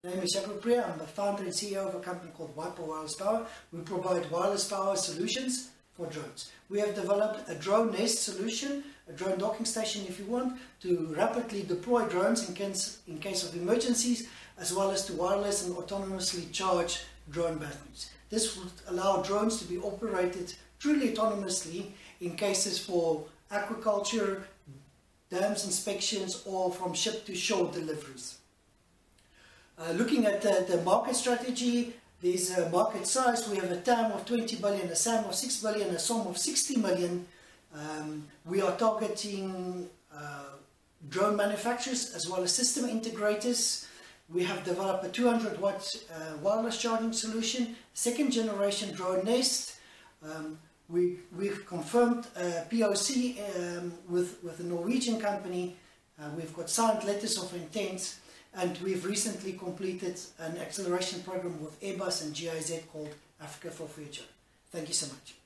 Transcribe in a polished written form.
My name is Jacob Priya. I'm the founder and CEO of a company called WiPo Wireless Power. We provide wireless power solutions for drones. We have developed a drone nest solution, a drone docking station if you want, to rapidly deploy drones in case of emergencies, as well as to wireless and autonomously charge drone batteries. This would allow drones to be operated truly autonomously in cases for aquaculture, dams inspections, or from ship to shore deliveries. Looking at the market strategy, there's a market size. We have a TAM of 20 billion, a SAM of 6 billion, a SOM of 60 million. We are targeting drone manufacturers as well as system integrators. We have developed a 200 watt wireless charging solution, second generation drone nest. We've confirmed a POC with a Norwegian company. We've got signed letters of intent, and we've recently completed an acceleration program with Airbus and GIZ called Africa for Future. Thank you so much.